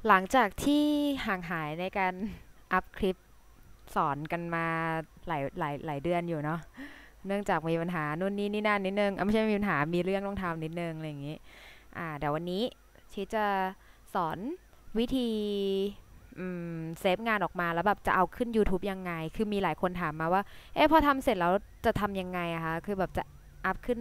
หลังจากที่ห่างหายในการอัพคลิปสอนกันมาหลายเดือนอยู่เนาะเนื่องจากมีปัญหานู่นนี่นี่นั่นนิดนึงไม่ใช่มีปัญหามีเรื่องต้องทำนิดนึงอะไรอย่างงี้เดี๋ยววันนี้ชีจะสอนวิธีเซฟงานออกมาแล้วแบบจะเอาขึ้น YouTube ยังไงคือมีหลายคนถามมาว่าพอทำเสร็จแล้วจะทำยังไงอะคะคือแบบจะอัพขึ้น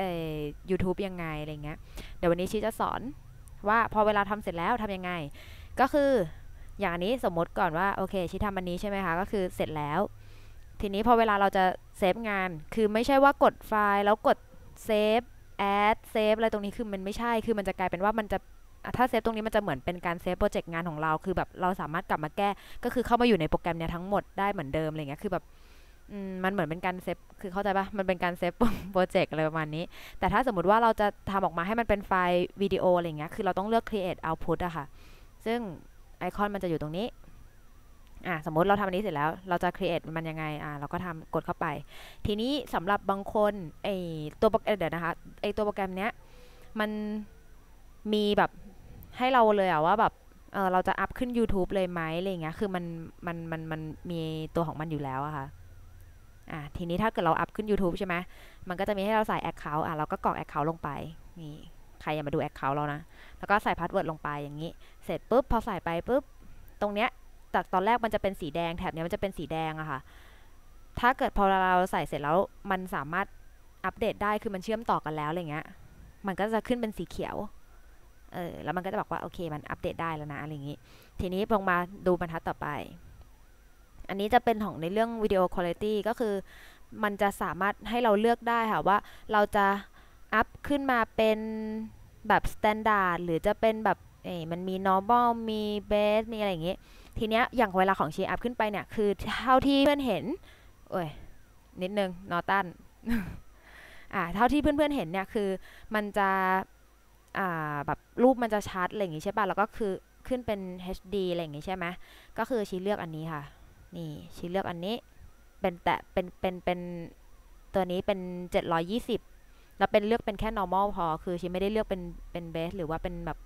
YouTube ยังไงอะไรเงี้ยเดี๋ยววันนี้ชีจะสอนว่าพอเวลาทำเสร็จแล้วทำยังไงก็คืออย่างนี้สมมติก่อนว่าโอเคชีทำอันนี้ใช่ไหมคะก็คือเสร็จแล้วทีนี้พอเวลาเราจะเซฟงานคือไม่ใช่ว่ากดไฟล์แล้วกดเซฟแอดเซฟอะไรตรงนี้คือมันไม่ใช่คือมันจะกลายเป็นว่ามันจะถ้าเซฟตรงนี้มันจะเหมือนเป็นการเซฟโปรเจกต์งานของเราคือแบบเราสามารถกลับมาแก้ก็คือเข้ามาอยู่ในโปรแกรมเนี้ยทั้งหมดได้เหมือนเดิมอะไรเงี้ยคือแบบมันเหมือนเป็นการเซฟคือเข้าใจปะมันเป็นการเซฟโปรเจกต์อะไรประมาณนี้แต่ถ้าสมมติว่าเราจะทำออกมาให้มันเป็นไฟล์วิดีโออะไรเงี้ยคือเราต้องเลือก create output อะค่ะซึ่งไอคอนมันจะอยู่ตรงนี้สมมติเราทำอันนี้เสร็จแล้วเราจะ create มันยังไงเราก็ทำกดเข้าไปทีนี้สำหรับบางคนไอตัวเดี๋ยวนะคะไอตัวโปรแกรมเนี้ยมันมีแบบให้เราเลยว่าแบบเราจะอัพขึ้น YouTube เลยไหมอะไรเงี้ยคือมันมีตัวของมันอยู่แล้วอะค่ะทีนี้ถ้าเกิดเราอัพขึ้น YouTube ใช่ไหมมันก็จะมีให้เราใส่ Account เราก็กรอก Account ลงไปนี่ใครอย่ามาดู Account เรานะแล้วก็ใส่พาสเวิร์ดลงไปอย่างนี้เสร็จปุ๊บพอใส่ไปปุ๊บตรงเนี้ยจากตอนแรกมันจะเป็นสีแดงแถบเนี้ยมันจะเป็นสีแดงอะค่ะถ้าเกิดพอเราใส่เสร็จแล้วมันสามารถอัปเดตได้คือมันเชื่อมต่อกันแล้วอะไรเงี้ยมันก็จะขึ้นเป็นสีเขียวแล้วมันก็จะบอกว่าโอเคมันอัปเดตได้แล้วนะอะไรอย่างนี้ทีนี้ลงมาดูบรรทัดต่อไปอันนี้จะเป็นของในเรื่องวิดีโอคุณภาพก็คือมันจะสามารถให้เราเลือกได้ค่ะว่าเราจะอัพขึ้นมาเป็นแบบ standard หรือจะเป็นแบบมันมี normal มี base มีอะไรอย่างงี้ทีเนี้ยอย่างเวลาของชีอัพขึ้นไปเนี่ยคือเท่าที่เพื่อนเห็นโอ้ยนิดนึงนอตันเท่าที่เพื่อนๆเห็นเนี่ยคือมันจะแบบรูปมันจะชัดอะไรอย่างงี้ใช่ป่ะแล้วก็คือขึ้นเป็น HD อะไรอย่างงี้ใช่ไหมก็คือชีเลือกอันนี้ค่ะนี่ชีเลือกอันนี้เป็นแต่เป็นตัวนี้เป็น720แล้วเป็นเลือกเป็นแค่ normal พอคือชีไม่ได้เลือกเป็นเบสหรือว่าเป็นแบบ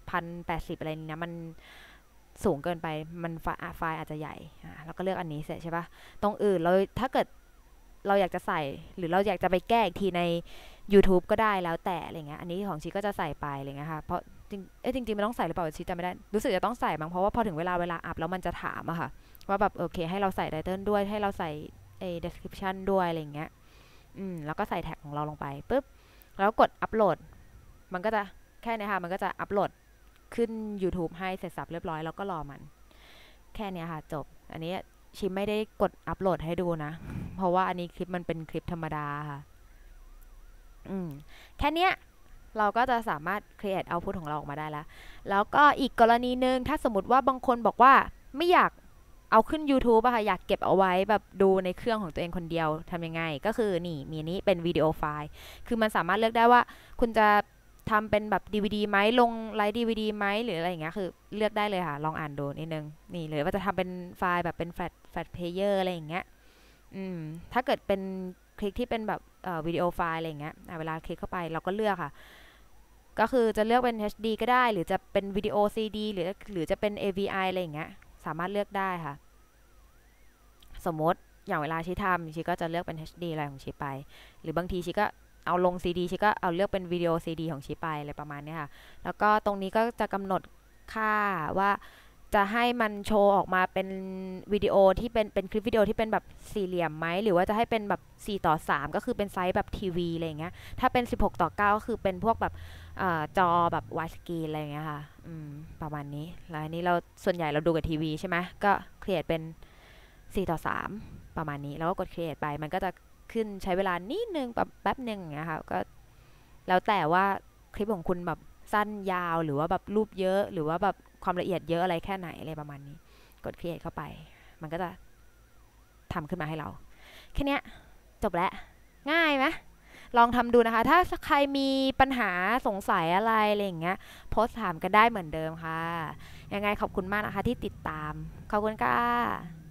1080อะไรนี้นะมันสูงเกินไปมันไฟล์อาจจะใหญ่แล้วก็เลือกอันนี้เสร็จใช่ปะตรงอื่นเราถ้าเกิดเราอยากจะใส่หรือเราอยากจะไปแก้อีกทีใน YouTube ก็ได้แล้วแต่อะไรเงี้ยอันนี้ของชีก็จะใส่ไปอะไรเงี้ยค่ะเพราะจริงมันต้องใส่หรือเปล่าชีจำไม่ได้รู้สึกจะต้องใส่มั้งเพราะว่าพอถึงเวลาอัพแล้วมันจะถามอะค่ะว่าแบบโอเคให้เราใส่ไตเติลด้วยให้เราใส่description ด้วยอะไรเงี้ยแล้วก็ใส่แท็กของเราลงไปปุ๊บแล้วกดอัปโหลดมันก็จะแค่นี้ค่ะมันก็จะอัปโหลดขึ้น YouTube ให้เสร็จสับเรียบร้อยแล้วก็รอมันแค่นี้ค่ะจบอันนี้ชิมไม่ได้กดอัปโหลดให้ดูนะเพราะว่าอันนี้คลิปมันเป็นคลิปธรรมดาค่ะแค่เนี้ยเราก็จะสามารถ create output ของเราออกมาได้แล้วก็อีกกรณีหนึ่งถ้าสมมติว่าบางคนบอกว่าไม่อยากเอาขึ้น YouTube อะค่ะอยากเก็บเอาไว้แบบดูในเครื่องของตัวเองคนเดียวทำยังไงก็คือนี่มีนี้เป็นวิดีโอไฟล์คือมันสามารถเลือกได้ว่าคุณจะทำเป็นแบบ DVD ไหมลงไลฟ์ DVD ไหมหรืออะไรอย่างเงี้ยคือเลือกได้เลยค่ะลองอ่านดูนิดนึงนี่หรือว่าจะทำเป็นไฟล์แบบเป็นแฟลชเพลเยอร์อะไรอย่างเงี้ยถ้าเกิดเป็นคลิกที่เป็นแบบวิดีโอไฟล์อะไรอย่างเงี้ยเวลาคลิกเข้าไปเราก็เลือกค่ะก็คือจะเลือกเป็น HD ก็ได้หรือจะเป็นวิดีโอ CD หรือจะเป็น AVI อะไรอย่างเงี้ยสามารถเลือกได้ค่ะ สมมติอย่างเวลาชีทำชีก็จะเลือกเป็น HD อะไรของชีไปหรือบางทีชีก็เอาลง CD ชีก็เอาเลือกเป็นวิดีโอ CD ของชีไปอะไรประมาณนี้ค่ะแล้วก็ตรงนี้ก็จะกำหนดค่าว่าจะให้มันโชว์ออกมาเป็นวิดีโอที่เป็นคลิปวิดีโอที่เป็นแบบสี่เหลี่ยมไหมหรือว่าจะให้เป็นแบบ4:3ก็คือเป็นไซส์แบบทีวีอะไรอย่างเงี้ยถ้าเป็น16:9ก็คือเป็นพวกแบบจอแบบวายสกรีนอะไรอย่างเงี้ยค่ะประมาณนี้แล้วอันนี้เราส่วนใหญ่เราดูกับทีวีใช่ไหมก็เครียดเป็น4:3ประมาณนี้แล้วก็กด create ไปมันก็จะขึ้นใช้เวลานิดนึงแบบแป๊บหนึ่งอย่างเงี้ยค่ะก็แล้วแต่ว่าคลิปของคุณแบบสั้นยาวหรือว่าแบบรูปเยอะหรือว่าแบบความละเอียดเยอะอะไรแค่ไหนอะไรประมาณนี้กด create เข้าไปมันก็จะทำขึ้นมาให้เราแค่นี้จบแล้วง่ายไหมลองทำดูนะคะถ้าใครมีปัญหาสงสัยอะไรอย่างเงี้ยโพสต์ถามกันได้เหมือนเดิมค่ะยังไงขอบคุณมากนะคะที่ติดตามขอบคุณค่ะ